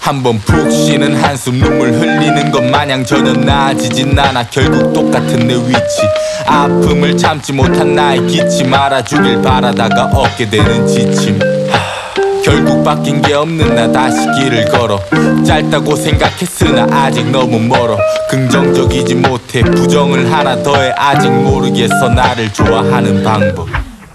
한번 푹 쉬는 한숨 눈물 흘리는 것 마냥 전혀 나아지진 않아. 결국 똑같은 내 위치, 아픔을 참지 못한 나의 기침, 알아주길 바라다가 얻게 되는 지침. 결국 바뀐 게 없는 나 다시 길을 걸어. 짧다고 생각했으나 아직 너무 멀어. 긍정적이지 못해 부정을 하나 더해. 아직 모르겠어 나를 좋아하는 방법.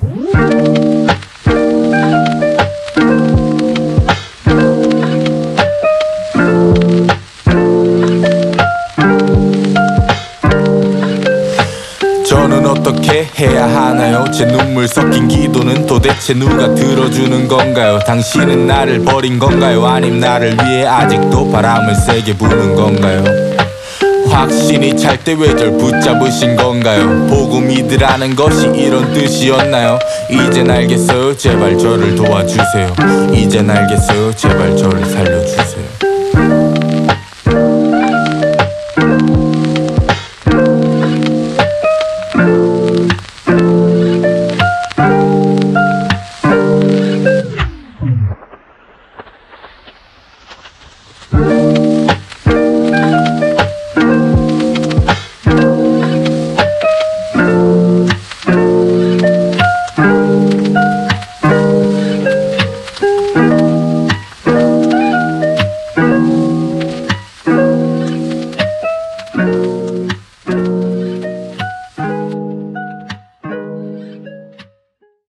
저는 어떻게 해야 하나요? 제 눈물 섞인 기도는 도대체 누가 들어주는 건가요? 당신은 나를 버린 건가요? 아님 나를 위해 아직도 바람을 세게 부는 건가요? 확신이 찰 때 왜 절 붙잡으신 건가요? 보고 믿으라는 것이 이런 뜻이었나요? 이젠 알겠어요, 제발 저를 도와주세요. 이젠 알겠어요, 제발 저를 살려주세요.